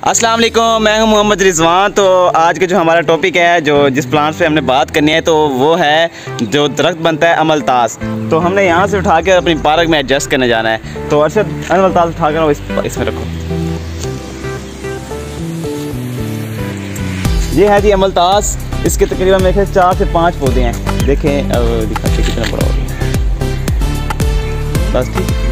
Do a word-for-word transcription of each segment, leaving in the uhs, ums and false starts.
अस्सलाम वालेकुम, मैं हूं मोहम्मद रिजवान। तो आज के जो हमारा टॉपिक है, जो जिस प्लांट पे हमने बात करनी है, तो वो है जो दरख्त बनता है अमलतास। तो हमने यहाँ से उठा कर अपनी पार्क में एडजस्ट करने जाना है। तो अरशद अमलतास उठा कर इस, इसमें रखो। ये है जी अमलतास। इसके तकरीबन मेरे ख्याल चार से पाँच पौधे हैं। देखें दिखाते कितना बड़ा हो गया। बस ठीक,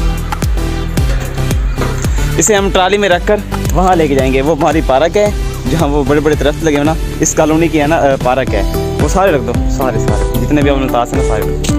इसे हम ट्राली में रखकर वहाँ लेके जाएंगे। वो हमारी पार्क है जहाँ वो बड़े बड़े दरख्त लगे हो ना, इस कॉलोनी की है ना पार्क है। वो सारे रख दो, सारे सारे जितने भी अमलतास हैं ना सारे रख दो।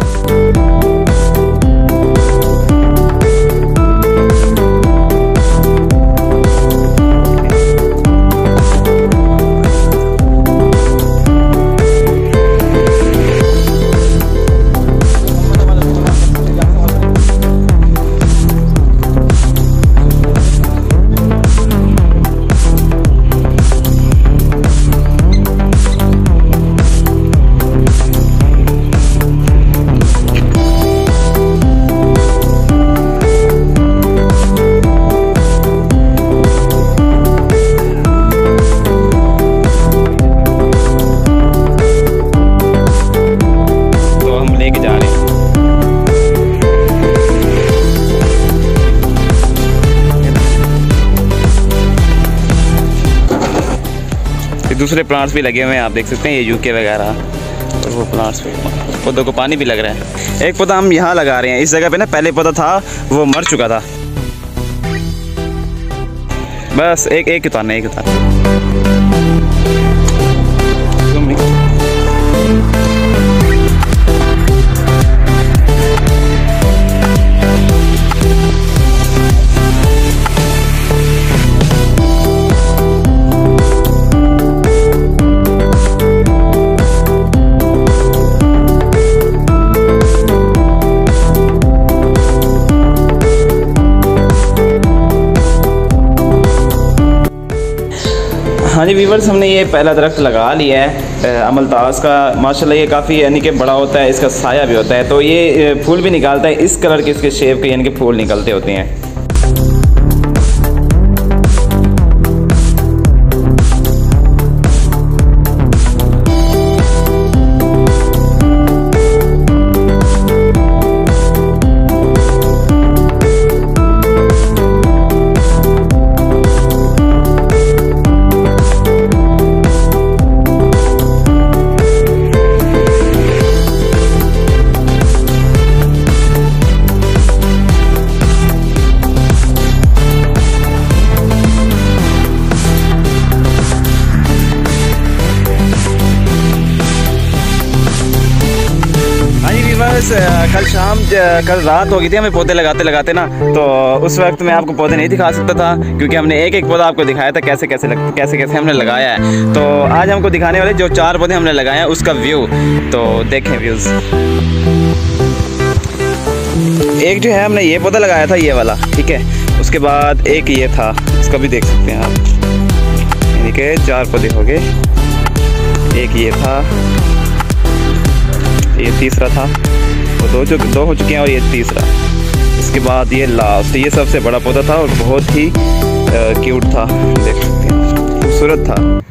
दूसरे प्लांट्स भी लगे हुए हैं, आप देख सकते हैं, ये यूके वगैरह और वो प्लांट्स पे पौधों को पानी भी लग रहा है। एक पौधा हम यहाँ लगा रहे हैं, इस जगह पे ना पहले पौधा था वो मर चुका था। बस एक एक उतारना, एक उतारना। हाँ जी व्यूवर्स, हमने ये पहला दरख्त लगा लिया है अमलतास का। माशाल्लाह ये काफ़ी यानी कि बड़ा होता है, इसका साया भी होता है। तो ये फूल भी निकालता है, इस कलर के इसके शेप के यानी कि फूल निकलते होते हैं। कल शाम कल रात हो गई थी हमें पौधे लगाते लगाते ना, तो उस वक्त मैं आपको पौधे नहीं दिखा सकता था क्योंकि हमने एक एक पौधा आपको दिखाया था कैसे कैसे लग, कैसे कैसे हमने लगाया है। तो आज हमको दिखाने वाले जो चार पौधे हमने लगाए हैं उसका व्यू, तो देखें व्यूज़। एक जो है हमने ये पौधा लगाया था, ये वाला, ठीक है। उसके बाद एक ये था, उसका भी देख सकते हैं आप, यानी कि चार पौधे हो गए। एक ये था, ये तीसरा था, वो दो जो दो हो चुके हैं और ये तीसरा। इसके बाद ये लास्ट, ये सबसे बड़ा पौधा था और बहुत ही क्यूट था, देख सकते हैं, खूबसूरत था।